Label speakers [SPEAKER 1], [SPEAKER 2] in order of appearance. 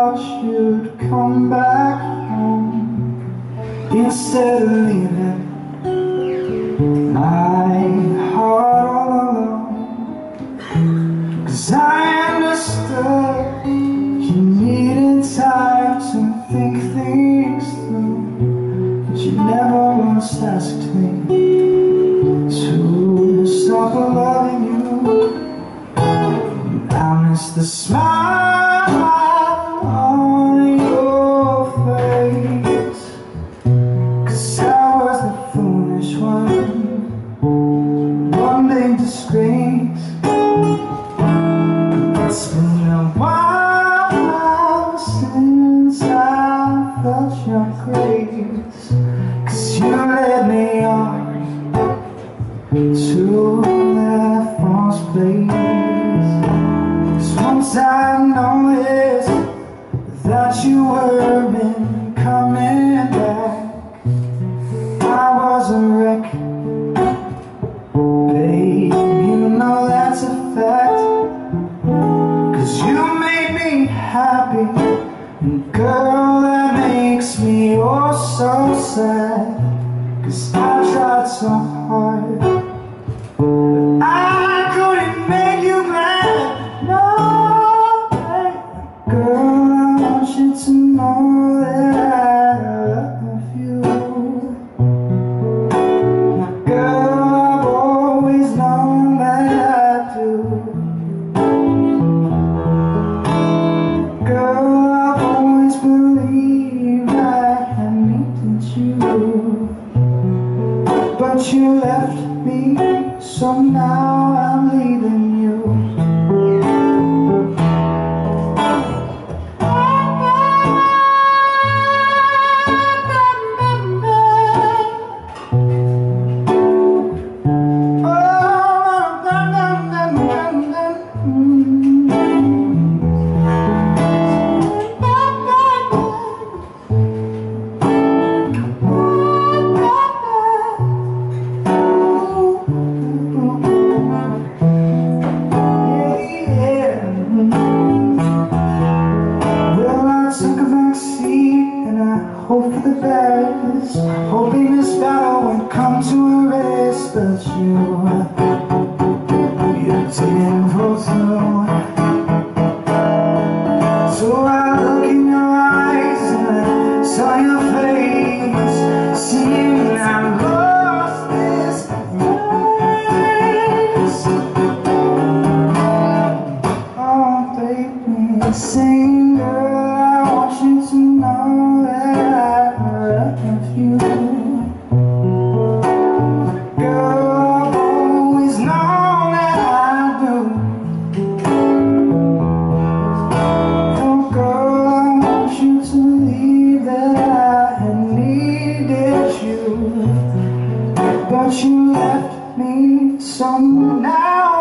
[SPEAKER 1] thought you'd come back home instead of leaving my heart all alone. 'Cause I understood you needed time to think things through, but you never once asked me to stop loving you. I miss the smile on your face, 'cause I was the foolish one big disgrace. It's been a while since I felt your grace, 'cause you led me on to that false place. 'Cause once I noticed that you weren't coming back, I was a wreck. Babe, you know that's a fact, 'cause you made me happy, and girl, that makes me oh so sad. 'Cause I tried so hard, but I couldn't make you glad. No, babe, girl, I want you to know that I love you. But you left me, so now I'm leaving you. Hope for the best, hoping this battle won't come to a rest. But you didn't pull through. So I look in your eyes and I saw your face, seeing I lost this race. Oh baby, sing girl, I want you to know that you. Girl, I've always known that I do. Oh girl, I want you to believe that I needed you, but you left me, so now